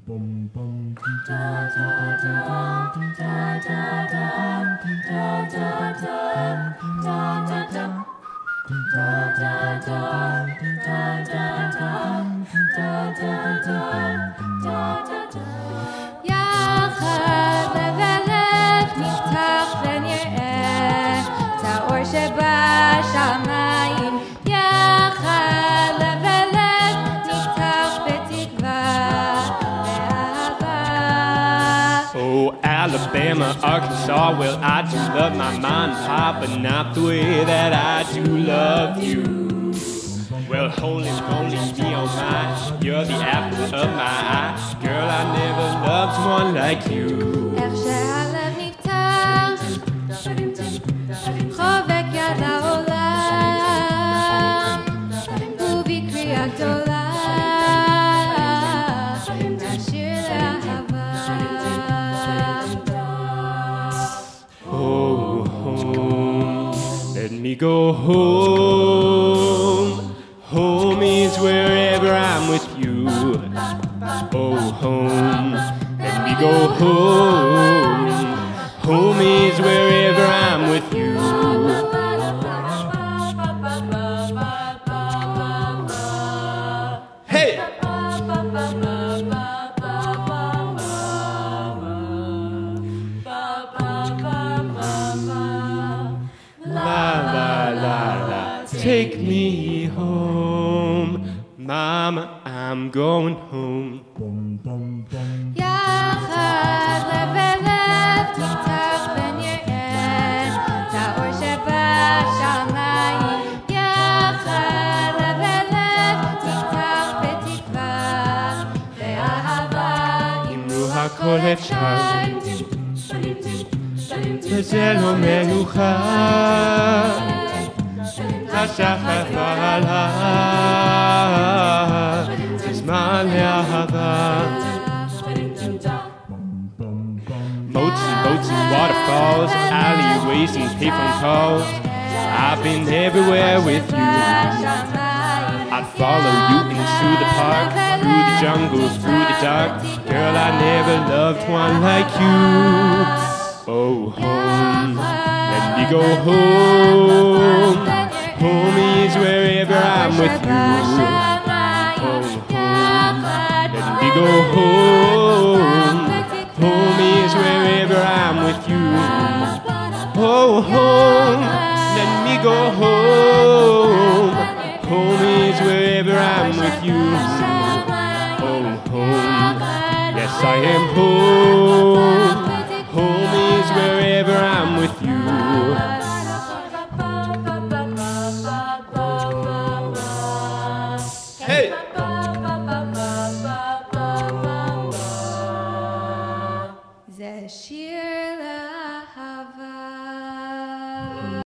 יחד לב אל לב נפתח ונראה את האור שבשמיים. יחד לב אל לב נפתח בתקווה ואהבה. Oh, Alabama, Arkansas, well, I do love my mom and pop, but not the way that I do love you. Well, holy moly, me oh my, you're the apple of my eye. Girl, I never loved one like you. איך שהלב נפתח, חובק יד לעולם, ובקריאה גדולה, נשיר לאהבה. Oh, home, let me go home. Home is wherever I'm with you. Oh, home, let me go home. Home is wherever I'm with you. Hey! La la la la, take me home, Mama, I'm going home. יחד לב אל לב נפתח ונראה את האור שבשמיים. יחד לב אל לב נפתח בתקווה ואהבה. אמרו הכל אפשר, וזה לא מאוחר. השחר כבר עלה, זה זמן לאהבה. Boats and boats and waterfalls, alleyways and payphone calls. I've been everywhere with you. I'd follow you into the park, through the jungle, through the dark. Girl, I never loved one like you. Oh, home, let me go home. Home is wherever I'm with you. Oh, home, let me go home. Home is wherever I'm with you. Oh, home, let me go home. Home is wherever I'm with you. Oh, home, yes I am home. Home is wherever I'm with you. Hey! זה שיר לאהבה.